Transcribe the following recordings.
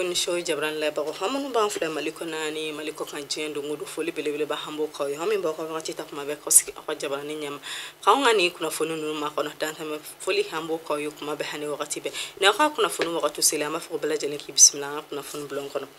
min show jabran la ba ko hamunu ba fle maliko nani maliko kan jendo ngudu foli belebele ba hambo ko yo min ba ko ngati tak ma be ko ski ko jabran ni nyam kawnga ni kuna fonu nu ma ko no danta me foli hambo ko yo kuma be hani wakati be na ka kuna fonu wakati selama fo bela jele ki bismillah kuna fonu blon kono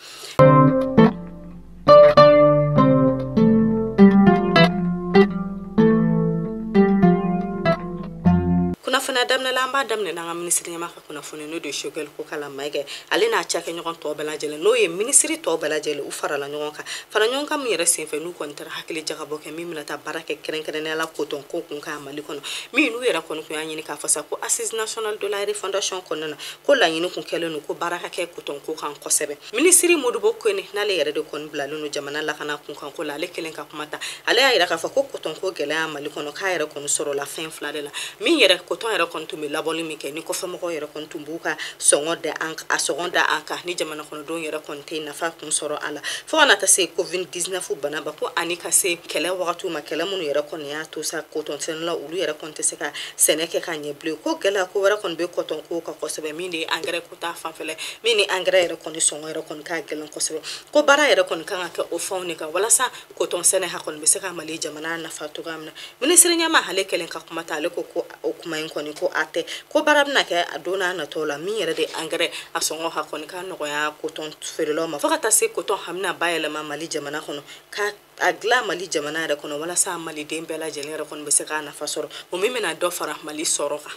fana damna lamba damne na ministre nyama ka kuna fone no de shogel ko kala mage ale na chake nyon to bela jele no ye ministre to bela jele u fara la nyon ka fara nyon kam yere sen fe nu ko ntara hakili jaga boke mi milata barake kren kren la ko ton ko kun ka mali kono mi nu yera kono ko yanyini ka fasa ko assise national de la refondation kono na ko la yini kun kele no ko baraka ke ko ton ko kan ko sebe ministre modu bokko ni na le yere de kon bla no jamana la kana kun kan ko la le kelen ka kumata ale ya yira ka fa ko ton ko gele mali kono ka yere kono soro la fin flade la mi yere ko ton yere kontu mi laboli mi ke ni ko famo ko yere kontu buka songo de anka a seconda anka ni jamana kono don yere konte na fa kun soro ala fo na ta se covid 19 bana ba ko ani ka se kele wakatu ma kele mun yere kon ya to sa ko ton sen la ulu yere konte se ka seneke ka nye bleu ko gela ko wara kon be ko ton ko ka ko sebe mi ni engrais ko ta fa fele mi ni engrais yere kon songo yere kon ka gelen ko sebe ko bara yere kon kan ka o fawni ka wala sa ko ton sene ha kon be se ka mali jamana na fa to gamna ministre nyama hale kelen ka kuma ta le ko o kuma en kon ko ate ko barabna ke adona na tola mi yere de engrais asongo ha kon kan no ya ko ton ferelo ma fakata se ko ton hamna bayele ma mali jamana kono ka agla mali jamana da kono wala sa mali dembela jelera kon be se kana fasoro mo mi mena do fara mali soroka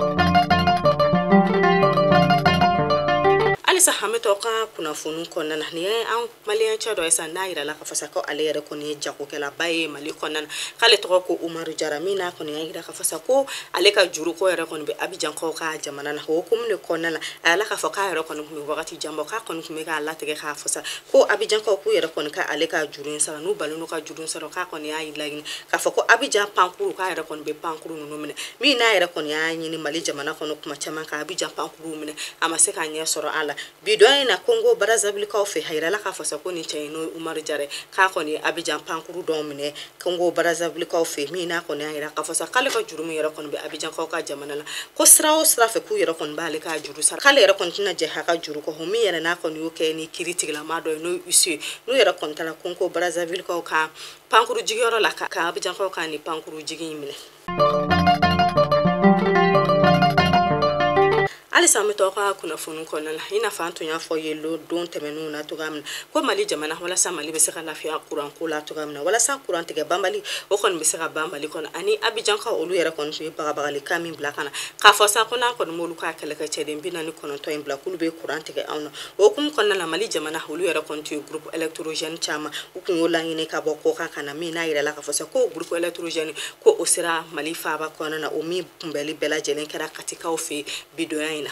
alisa hameto ka kuna funu konna na ni an malian chado esa naira la ka fasa ko ale yere ko ni jako kala baye mali konna kale to ko umaru jaramina ko ni yira ka fasa ko ale ka juru ko yere ko be abijan ko ka jamana na ko kum ne konna la ala ka faka yere ko ni wakati jambo ka ko ni ka la tege ka fasa ko abijan ko ku yere ko ka ale ka juru sara nu balunu ka juru sara ka ko ni ayi lagin ka fa ko abijan pankuru ka yere ko be pankuru no mine mi na yere ko ni ayi ni mali jamana ko no kuma chama ka abijan pankuru mine amase ka nya soro ala bidoy na Congo Brazzaville ka fe hayra la ka fasa ko ni chayno Umar Jare ka ko ni Abidjan pankuru domine Congo Brazzaville ka fe mi na ko ni hayra ka fasa kale ka juru mi yara kon be Abidjan ka jamana la ko srawo sra fe ku yara kon bale ka juru sar kale yara kon tina je ha ka juru ko mi yara na ko ni uke ni critique la ma do no issue no yara kon tala Congo Brazzaville ka pankuru jigoro la ka Abidjan ka ni pankuru jigi mine alisa meto ka kuna funu konna la ina fa anto nya fo yelo don temenu na to gamna ko mali jamana wala sa mali be se ka lafiya kuran ko la to gamna wala sa kuran tege bambali o kon be se ka bambali kon ani Abidjan ka olu yere kon be bagali kamin blakana ka fo sa kona kon molu ka kala ka cede bina ni kon to en blakulu be kuran tege awna o kum konna la mali jamana olu yere kon to groupe électrogène chama o kun wola ngine ka bokko ka kana mi na yire la ka fo sa ko groupe électrogène ko o sira mali fa ba kona na o mi pumbeli bela jelen kera katika o fe bidoyina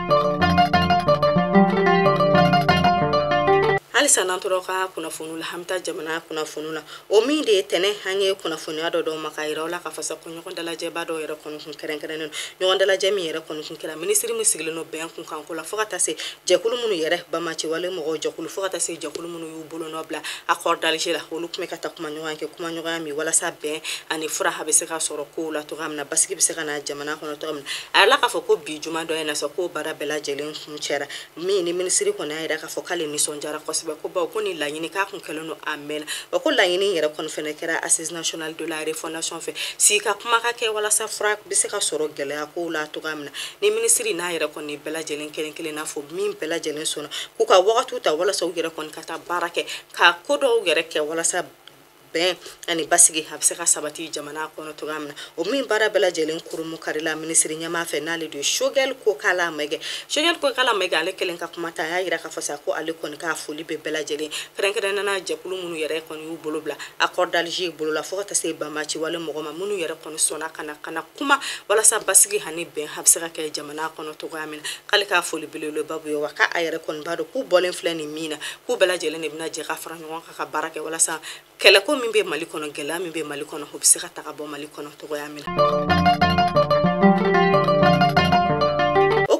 alisa nantoroka kuna funula hamta jamana kuna funula o mi de tene hanye kuna funya do makaira la ka fasa ko nyoko dala je bado yere kon kun keren keren no dala je mi yere kon kun kera ministre mi sigile no ben kun kan ko la fokata se je kulu munu yere ba ma ci wale mo je kulu fokata se je kulu munu yu bolo no bla accord dal je la wolu kuma kata kuma nyoanke kuma nyoami wala sa ben ani fura habe se ka soro ko la to gamna baski be se kana jamana kono to gamna ala ka foko bi juma do ena so ko bara bela jelen kun chera mi ni ministre ko na ida ka fokale ni sonjara ko ko ba ko ni la yini ka kun kelo no amen ba ko la yini yere kon fene kera assise national de la refondation fe si ka kuma ka ke wala sa fra bi se ka soro gele ko la to gamna ni ministry na yere kon ni bela jelen kelen kelen na fo min bela jelen sona ku ka wakatu ta wala so yere kon kata barake ka kodo yere ke wala sa ben ani basigi habse ka sabati jamana kono to gamna o min bara bela jelen kurumu karila ministri nyama fe nale de shogel ko kala mege ale kelen ka kuma ta ya ira ka fasa ko ale kon ka foli be bela jelen krenkere nana jakulu munu yere kon yu bolobla accord d'Alger bolola fo ta se ba machi wala mo ma munu yere kon sona kana kuma wala sa basigi hani ben habse ka ke jamana kono to gamina kale ka foli belelo babu yo waka ayere kon bado ku bolen fleni mina ku bela jelen ibna je ka fara nyon ka barake wala sa kele ko min be mali kono gela min be mali kono hobsi ka taka bo mali kono to yamina o kuna fonu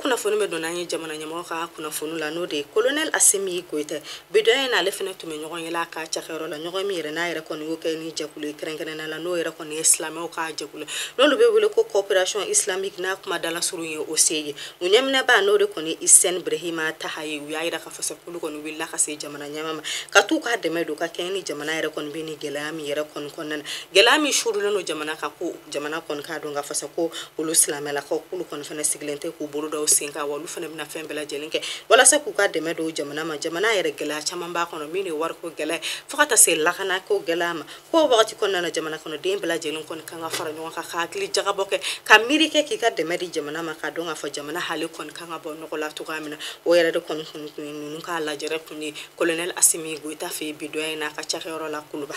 be donna ye jamana ɲɛmɔgɔ ka kunnafoni la n'o de colonel Assimi Goïta bidoya na ale fɛnɛ tun bɛ ɲɔgɔn yela ka cakɛyɔrɔ la ɲɔgɔn min yɛrɛ n'a yɛrɛ kɔni y'o kɛ ni jɛkulu kɛrɛnkɛrɛnnen la n'o yɛrɛ kɔni ye silamɛw ka jɛkulu n'olu bɛ wele ko coopération islamique n'a kuma dala surun ye o se ye u ɲɛminɛba n'o de kɔni Isen Brahima Tahaye u y'a yira ka fɔ k'olu kɔni wulila ka se jamana ɲɛma ma ka t'u ka dɛmɛ don ka kɛɲɛ ni jamana yɛrɛ kɔni bɛ ni gɛlɛya min yɛrɛ kɔni kɔnɔna na gɛlɛya min surulen don jamana ka ko jamana kɔni k'a dɔn ka fɔ ko olu silamɛlakaw k'olu kɔni fɛnɛ sigilen tɛ k'u bolo dɔw sen kan wa olu fɛnɛ bɛna fɛn bɛɛ lajɛlen kɛ walasa k'u ka dɛmɛ don jamana ma jamana yɛrɛ gɛlɛya caman b'a kɔnɔ min ye wariko gɛlɛya fo ka taa se lakana ko gɛlɛya ma ko wagati kɔnɔna na jamana kɔnɔ den bɛɛ lajɛlen kɔni kan ka fara ɲɔgɔn kan ka hakili jagabɔ kɛ ka miiri kɛ k'i ka dɛmɛ di jamana ma ka dɔn ka fɔ jamana hali kɔni kan ka bɔ nɔgɔ la cogoya min na o yɛrɛ de kɔni kun ninnu k'a lajɛrɛ kun ye colonel Assimi Goïta fɛ bidoya in n'a ka cakɛyɔrɔ la Kuluba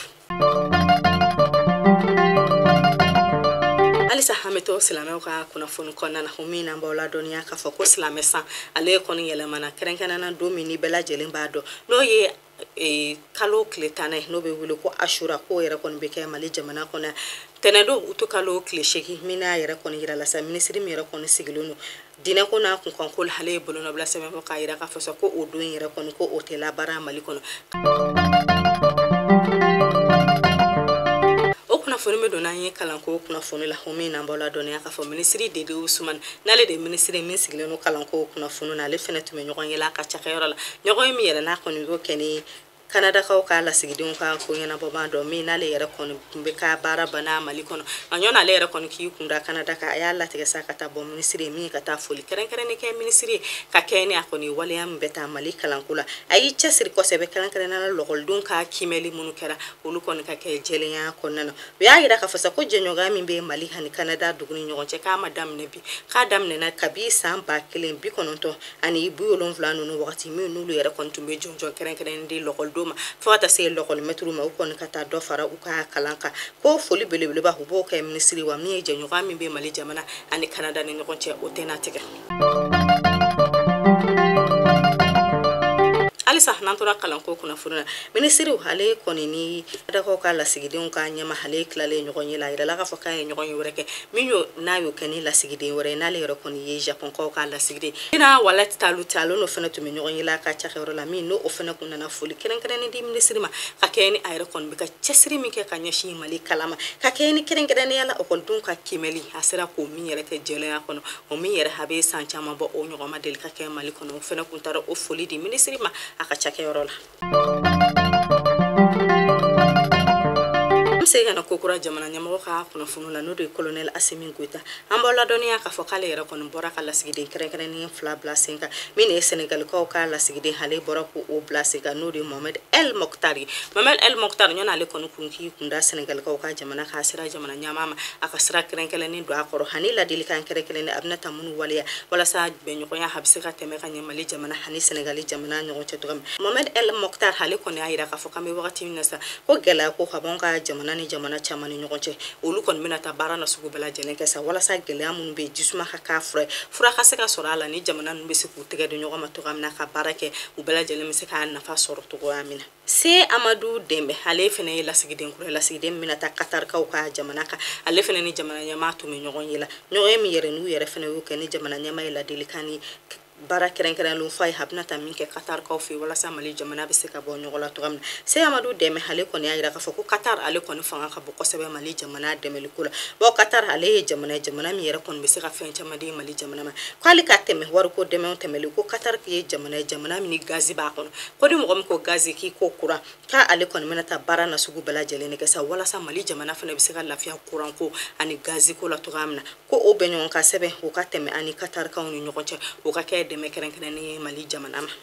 alisa hameto silamɛw ka kunnafoni kɔnɔna na min n'an b'aw ladɔnniya k'a fɔ ko silamɛ san ale kɔni yɛlɛmana kɛrɛnkɛrɛnna don min ni bɛɛ lajɛlen b'a dɔn n'o ye kalo tile 10 ye n'o bɛ wele ko Ashura ko yɛrɛ kɔni bɛ kɛ Mali jamana kɔnɔ tɛnɛn don u to kalo tile 8 min n'a yɛrɛ kɔni yira la sa minisiri min yɛrɛ kɔni sigilen don dinɛ ko n'a kunkanko la ale ye bolonɔbila sɛbɛn fɔ k'a yira k'a fɔ ko o don yɛrɛ kɔni ko o tɛ labaara Mali kɔnɔ kunnafoni bɛ donna an ye kalanko kunnafoni la o min n'an b'aw ladɔnniya k'a fɔ minisiri Dede Usumani n'ale de minisiri min sigilen don kalanko kunnafoni na ale fɛnɛ tun bɛ ɲɔgɔn yela a ka cakɛyɔrɔ la ɲɔgɔn min yɛrɛ n'a kɔni y'o kɛ ni Kanadakaw ka lasigidenw ka ko ɲɛnabɔ b'an dɔn min n'ale yɛrɛ kɔni tun bɛ ka baara banna Mali kɔnɔ a ɲɔgɔn ale yɛrɛ kɔni k'i kunda Kanada kan a y'a latigɛ sa ka taa bɔ minisiri min ka taa foli kɛrɛnkɛrɛnnen kɛ minisiri ka kɛ ni a kɔni waleya min bɛ taa Mali kalanko la a y'i cɛsiri kosɛbɛ kɛrɛnkɛrɛnnenya la lɔgɔlidenw ka kimɛli minnu kɛra olu kɔni ka kɛ jɛlenya kɔnɔna na u y'a yira ka fɔ ko jɛɲɔgɔnya min bɛ Mali ani Kanada dugu ni ɲɔgɔn cɛ k'a ma daminɛ bi k'a daminɛna kabi san 1970 ani 70 ninnu wagati min n'olu yɛrɛ kɔni tun bɛ jɔnjɔn kɛrɛnkɛrɛnnen di lɔgɔlidenw ma fo ka taa se lɔgɔlimɛtiriw ma u kɔni ka taa dɔ fara u ka kalan kan ko foli belebeleba u b'o kɛ minisiri wa min ye jɛɲɔgɔnya min bɛ Mali jamana ani Kanada ni ɲɔgɔn cɛ o tɛ n'a tigɛ alisa n'an tora kalanko kunnafoni na minisiriw ale kɔni ni Kanadakaw ka lasigidenw ka ɲɛma ale tilalen ɲɔgɔn ye la yɛrɛ la k'a fɔ k'a ye ɲɔgɔn ye wɛrɛ kɛ min n'a y'o kɛ ni lasigiden wɛrɛ n'ale yɛrɛ kɔni ye Japonkaw ka lasigiden n'a walati talo n'o fɛnɛ tun bɛ ɲɔgɔn ye la ka cakɛyɔrɔ la min n'o fɛnɛ kun nana foli kɛrɛnkɛrɛnnen di minisiri ma ka kɛ ni a yɛrɛ kɔni bɛ ka cɛsiri min kɛ ka ɲɛsin Mali kalama ka kɛ ni kɛrɛnkɛrɛnnenya la ɔkɔlidenw ka kimɛli a sera k'o min yɛrɛ kɛ jɛlenya kɔnɔ o min yɛrɛ a bɛ san caman bɔ o ɲɔgɔn ma deli ka kɛ Mali kɔnɔ o fɛnɛ kun taara o foli di minisiri ma a ka cakɛyɔrɔ la se kana kokura jamana ɲɛmɔgɔ ka kunnafoni la n'o de ye colonel Assimi Goïta an b'aw ladɔnniya k'a fɔ k'ale yɛrɛ kɔni bɔra ka lasigiden kɛrɛnkɛrɛnnen 2 bila sen kan min ye Senegalikaw ka lasigiden ale bɔra k'o bila sen kan n'o de ye Mohamed El Mokhtar ye Mohamed El Mokhtar ɲɔna ale kɔni kun k'i kunda Senegalikaw ka jamana ka sira jamana ɲɛmaa ma a ka sira kɛrɛnkɛrɛnnen don a kɔrɔ hani ladilikan kɛrɛnkɛrɛnnen a bɛna ta minnu waleya walasa bɛnɲɔgɔnya a bɛ se ka tɛmɛ ka ɲɛ Mali jamana ani Senegali jamana ɲɔgɔn cɛ cogo min Mohamed El Mokhtar ale kɔni y'a yira k'a fɔ k'an bɛ wagati min na sa ko gɛlɛya ko ka bɔ an ka jamana ni jamana caman ni ɲɔgɔn cɛ olu kɔni bɛna taa baara na sugu bɛɛ lajɛlen kɛ sa walasa gɛlɛya minnu bɛ jisuma ka k'a fura ka se ka sɔrɔ a la ni jamana ninnu bɛ se k'u tɛgɛ di ɲɔgɔn ma cogoya min na ka baara kɛ u bɛɛ lajɛlen bɛ se k'a nafa sɔrɔ cogoya min na Se Amadu Dembe ale fɛnɛ ye lasigiden kura lasigiden min bɛna taa Katarikaw ka jamana kan ale fɛnɛ ni jamana ɲɛmaa tun bɛ ɲɔgɔn ye la ɲɔgɔn min yɛrɛ n'u yɛrɛ fɛnɛ y'o kɛ ni jamana ɲɛmaa ye ladilikan ni baara kɛrɛnkɛrɛnlen fa ye a bɛna taa min kɛ Katarikaw fɛ walasa Mali jamana bɛ se ka bɔ ɲɔgɔn la cogoya min na Se Amadu Dɛmɛ ale kɔni y'a yira k'a fɔ ko Katar ale kɔni fanga ka bon kosɛbɛ Mali jamana dɛmɛliko la bon Katar ale ye jamana min yɛrɛ kɔni bɛ se ka fɛn caman di Mali jamana ma k'ale ka tɛmɛ wariko dɛmɛw tɛmɛli ko Katar ye jamana min ni gazi b'a kɔnɔ ko ni mɔgɔ min ko gazi k'i ko kuran k'ale kɔni bɛna taa baara na sugu bɛɛ lajɛlen kɛ sa walasa Mali jamana fana bɛ se ka lafiya kuranko ani gaziko la cogoya min na ko o bɛ ɲɔgɔn ka sɛbɛn o ka tɛmɛ ani Katarikaw ni ɲɔgɔn cɛ o ka kɛ dɛmɛ kɛrɛnkɛrɛnnen ye Mali jamana ma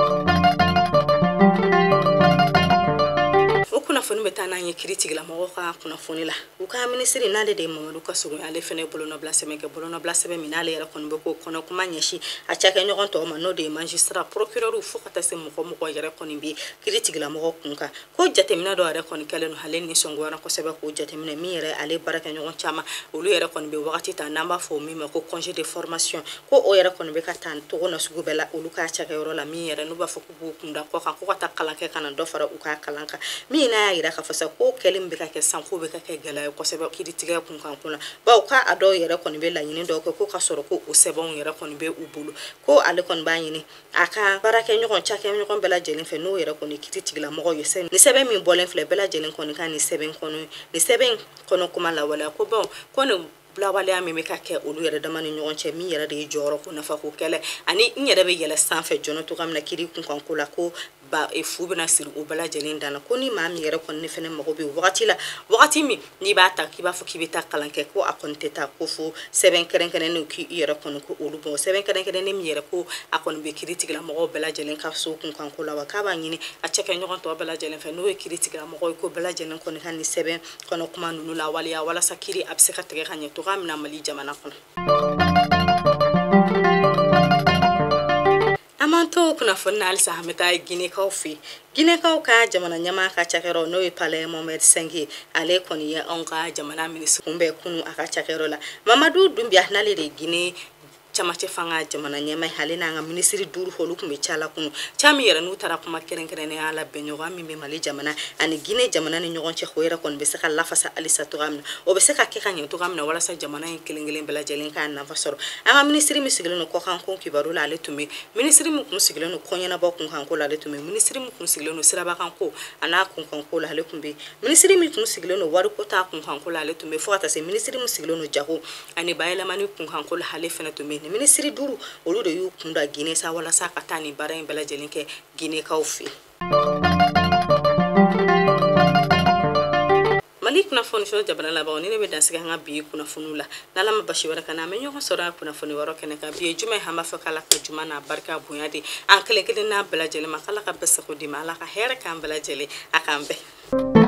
kunnafoni bɛ taa n'an ye kiri tigilamɔgɔw ka kunnafoni la u ka minisiri n'ale de ye Mamadu Kasogo ale fɛnɛ bolonɔbila sɛbɛn kɛ bolonɔbila sɛbɛn min n'ale yɛrɛ kɔni bɛ k'o kɔnɔ kuma ɲɛsin a cakɛɲɔgɔn tɔw ma n'o de ye magistrat procureur fo ka taa se mɔgɔ yɛrɛ kɔni bɛ kiri tigilamɔgɔw kun kan ko jateminɛ dɔ yɛrɛ kɔni kɛlen don ale nisɔngoyara kosɛbɛ k'o jateminɛ min yɛrɛ ale baarakɛɲɔgɔn caman olu yɛrɛ kɔni bɛ wagati ta n'an b'a fɔ min ma ko congé de formation ko o yɛrɛ kɔni bɛ ka taa togo na sugu bɛɛ la olu ka cakɛyɔrɔ la min yɛrɛ n'u b'a fɔ k'u b'u kunda kɔ kan ko ka taa kalan kɛ ka na dɔ fara u ka kalan kan min n'a yira ka fasa ko kelim be ka ke san ko be ka ke gala ko sebe kiri tigɛ kun kan kuna ba ka ado yɛrɛ kɔni be la ɲini dɔ kɛ ko ka sɔrɔ ko o sɛbɛnw yɛrɛ kɔni be u bolo ko ale kɔni b'a ɲini a ka baarakɛ ɲɔgɔn cakɛ ɲɔgɔn bɛɛ lajɛlen fɛ n'o yɛrɛ kɔni kiti tigila mɔgɔ ye ni sɛbɛn min bɔlen filɛ bɛɛ lajɛlen kɔni ka ni sɛbɛn kɔnɔ ni sɛbɛn kɔnɔ kuma lawaleya ko ko ne bilawaleya min bɛ ka kɛ olu yɛrɛ dama ni ɲɔgɔn cɛ min yɛrɛ de ye jɔyɔrɔ ko nafa ko kɛlɛ ani n yɛrɛ bɛ yɛlɛ sanfɛ jɔnɔ togoya min na kiri kunkan ko la ko fu bɛna siri o bɛɛ lajɛlen dan na ko ni maa min yɛrɛ kɔni ne fɛnɛ mago bɛ wagati la wagati min n'i b'a ta k'i b'a fɔ k'i bɛ taa kalan kɛ ko a kɔni tɛ taa ko fo sɛbɛn kɛrɛnkɛrɛnnen k'i yɛrɛ kɔni ko olu bɔn sɛbɛn kɛrɛnkɛrɛnnen min yɛrɛ ko a kɔni bɛ kiri tigila mɔgɔw bɛɛ lajɛlen ka so kunkan ko la wa k'a b'a ɲini a cɛkɛ ɲɔgɔn tɔ bɛɛ lajɛlen fɛ n'o ye kiri tigila mɔgɔ ye ko bɛɛ lajɛlen kɔni ka ni sɛbɛn kɔnɔ kuma ninnu la waleya walasa kiri a bɛ se ka tigɛ ka ɲɛ togoya min na Mali jamana kɔnɔ. Amanto kunnafoni na halisa an bɛ taa Ginekaw fɛ Ginekaw ka jamana ɲɛmaa ka cakɛyɔrɔ n'o ye Palais Mohamed V ale kɔni ye anw ka jamana minisiri kunbɛn kunu a ka cakɛyɔrɔ la Mamadu Dunbiya n'ale de ye Guinée camancɛ fanga jamana ɲɛmaa ale n'an ka minisiri 5 olu tun bɛ cala kunu cami yɛrɛ n'u taara kuma kɛrɛnkɛrɛnnenya la bɛnɲɔgɔn min bɛ Mali jamana ani Guinée jamana ni ɲɔgɔn cɛ o yɛrɛ kɔni bɛ se ka lafasa halisa togoya min na o bɛ se ka kɛ ka ɲɛ togoya min na walasa jamana in kelen-kelen bɛɛ lajɛlen k'a nafa sɔrɔ an ka minisiri min sigilen don kɔkanko kibaru la ale tun bɛ minisiri min kun sigilen don kɔɲɛnabɔ kunkanko la ale tun bɛ minisiri min kun sigilen don sirabakanko a n'a kunkanko la ale tun bɛ minisiri min kun sigilen don wariko ta kunkanko la ale tun bɛ fo ka taa se minisiri min sigilen don jago ani bayɛlɛmani kunkanko la ale fɛnɛ tun bɛ minisiri 5 olu de y'u kunda Guinée sa walasa ka taa ni baara in bɛɛ lajɛlen kɛ Ginekaw fɛ Mali kunnafoni sɔrɔ jamana laban ni ne bɛ dansigi an ka bi kunnafoniw la n'Ala ma basi wɛrɛ kana an bɛ ɲɔgɔn sɔrɔ a kunnafoni wɛrɛ kɛnɛ kan bi ye juma ye an b'a fɔ k'Ala ka juma n'a barika bonya di an kelen kelen n'a bɛɛ lajɛlen ma k'Ala ka bɛɛ sago di ma Ala ka hɛrɛ k'an bɛɛ lajɛlen a k'an bɛɛ